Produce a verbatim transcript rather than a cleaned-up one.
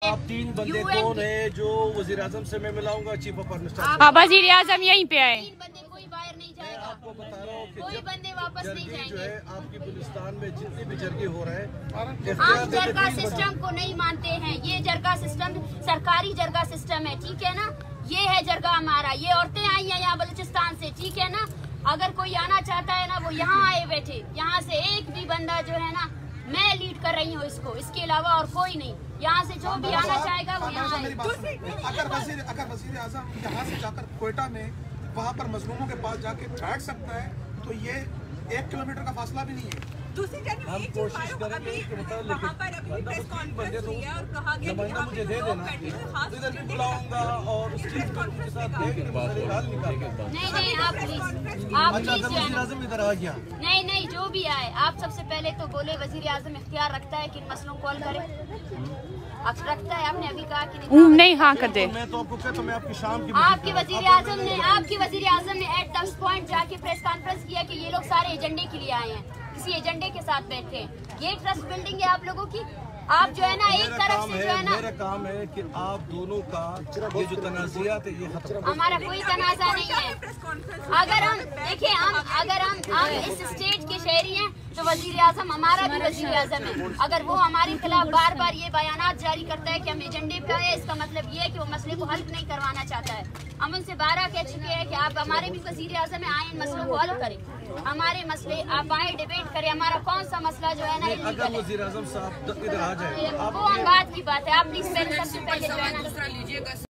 आप तीन बंदे कौन है जो वजीर आजम से मैं मिलाऊंगा, चीफ ऑफ मिनिस्टर? हाँ, वजीर आजम यहीं पे आए। तीन बंदे कोई बाहर नहीं जाएगा, आपको बता रहा हूँ कि कोई बंदे वापस नहीं जाएंगे। जो है आपकी गुलिस्तान में जितने भी जरगे हो रहे हैं, हम जरगा सिस्टम को नहीं मानते हैं। ये जरगा सिस्टम सरकारी जरगा सिस्टम है, ठीक है ना। ये है जरगा हमारा। ये औरतें आई हैं यहाँ बलूचिस्तान से, ठीक है ना। अगर कोई आना चाहता है ना, वो यहाँ आए बैठे। यहाँ से एक भी बंदा जो है ना, मैं लीड कर रही हूँ इसको, इसके अलावा और कोई नहीं। यहाँ से जो भी आना चाहेगा वो यहाँ आए। अगर वजीर अगर वजीर आजम यहाँ से जाकर कोयटा में वहाँ पर मजलूमों के पास जाके बैठ सकता है, तो ये एक किलोमीटर का फासला भी नहीं है। दूसरी जानब हम कोशिश करेंगे कि मतलब वहाँ पर अभी प्रेस कॉन्फ्रेंस हुई है और कहा गया कि यहाँ पे जो पेंडिंग खास इधर भी बुलाऊंगा और उसके साथ नहीं नहीं आप प्लीज आप प्लीज वज़ीर आज़म इधर आ गया। नहीं नहीं जो भी आए, आप सबसे पहले तो बोले वजीर आजम इख्तियार रखता है कि इन मसलों को हल करे। अब रखता है, आपने अभी कहा कि नहीं, नहीं हाँ कर दे। मैं तो आपको कहता हूँ, मैं आपकी शाम की आपके वजीर आजम ने आपके वजीर आजम ने एट द पॉइंट जाके प्रेस कॉन्फ्रेंस किया कि ये लोग सारे एजेंडे के लिए आए हैं, किसी एजेंडे के साथ बैठे हैं। ये ट्रस्ट बिल्डिंग है आप लोगों की। आप जो है ना एक तरफ से जो है ना, मेरा काम है कि आप दोनों का ये जो तनाज़ात है ये खत्म। हमारा कोई तनाज़ा नहीं है। अगर हम देखिए, हम अगर हम हम इस स्टेट के शहरी हैं तो वजीर आजम हमारा भी वजीर आजम है। अगर वो हमारे खिलाफ बार बार ये बयानात जारी करता है कि हम एजेंडे पे आए, इसका मतलब ये है कि वो मसले को हल नहीं करवाना चाहता है। हम उनसे बारह कह चुके हैं कि आप हमारे भी वजीर आजम है, आए इन मसलों को हल करें। हमारे मसले आप आए, डिबेट करें। हमारा कौन सा मसला जो है ना अगर वज़ीर आज़म साहब इधर आ जाए, वो हम बात की बात है। आप प्लीज पहले सबसे पहले जो है ना